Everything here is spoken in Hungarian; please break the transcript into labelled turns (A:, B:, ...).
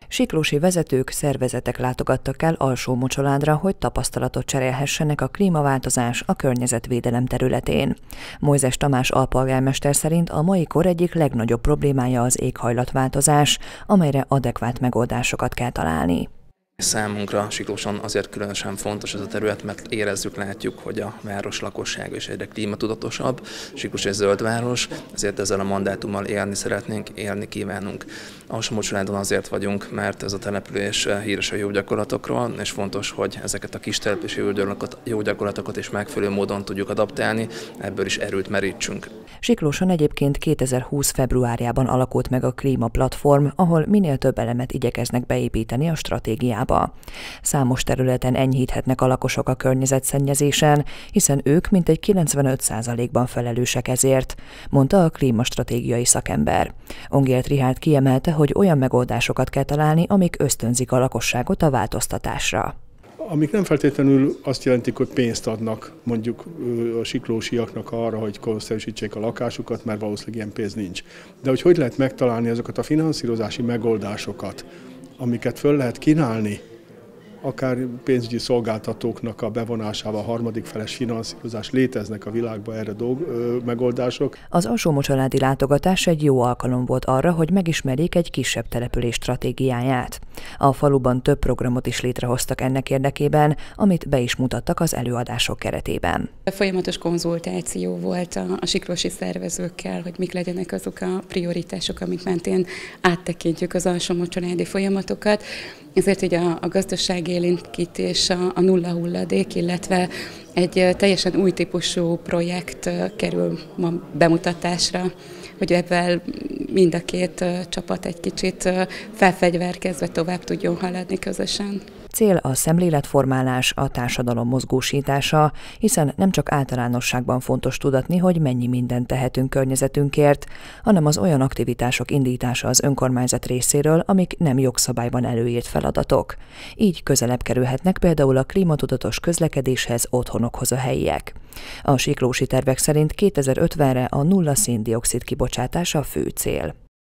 A: Siklósi vezetők, szervezetek látogattak el Alsó-Mocsoládra, hogy tapasztalatot cserélhessenek a klímaváltozás, a környezetvédelem területén. Mojzes Tamás alpolgármester szerint a mai kor egyik legnagyobb problémája az éghajlatváltozás, amelyre adekvát megoldásokat kell találni.
B: Számunkra Siklóson azért különösen fontos ez a terület, mert érezzük, látjuk, hogy a város lakossága is egyre klímatudatosabb. Siklós egy zöld város, ezért ezzel a mandátummal élni szeretnénk, élni kívánunk. Alsó-Mocsoládon azért vagyunk, mert ez a település híres a jó gyakorlatokról, és fontos, hogy ezeket a kis települési jó gyakorlatokat is megfelelő módon tudjuk adaptálni, ebből is erőt merítsünk.
A: Siklóson egyébként 2020. februárjában alakult meg a klímaplatform, ahol minél több elemet igyekeznek beépíteni a stratégiába. Számos területen enyhíthetnek a lakosok a környezetszennyezésen, hiszen ők mintegy 95%-ban felelősek ezért, mondta a klímastratégiai szakember. Ongiert Richárd kiemelte, hogy olyan megoldásokat kell találni, amik ösztönzik a lakosságot a változtatásra.
C: Amik nem feltétlenül azt jelentik, hogy pénzt adnak mondjuk a siklósiaknak arra, hogy korszerűsítsék a lakásukat, mert valószínűleg ilyen pénz nincs. De hogy lehet megtalálni azokat a finanszírozási megoldásokat, amiket föl lehet kínálni, akár pénzügyi szolgáltatóknak a bevonásával, harmadik feles finanszírozás, léteznek a világban erre megoldások.
A: Az alsó-mocsaládi látogatás egy jó alkalom volt arra, hogy megismerjék egy kisebb település stratégiáját. A faluban több programot is létrehoztak ennek érdekében, amit be is mutattak az előadások keretében.
D: Folyamatos konzultáció volt a siklósi szervezőkkel, hogy mik legyenek azok a prioritások, amik mentén áttekintjük az alsó-mocsaládi folyamatokat. Ezért ugye a gazdaságélénkítés, a nulla hulladék, illetve egy teljesen új típusú projekt kerül ma bemutatásra, hogy ebben mind a két csapat egy kicsit felfegyverkezve tovább tudjon haladni közösen.
A: Cél a szemléletformálás, a társadalom mozgósítása, hiszen nem csak általánosságban fontos tudatni, hogy mennyi mindent tehetünk környezetünkért, hanem az olyan aktivitások indítása az önkormányzat részéről, amik nem jogszabályban előírt feladatok. Így közelebb kerülhetnek például a klímatudatos közlekedéshez, otthonokhoz a helyiek. A siklósi tervek szerint 2050-re a nulla szén-dioxid kibocsátása a fő cél.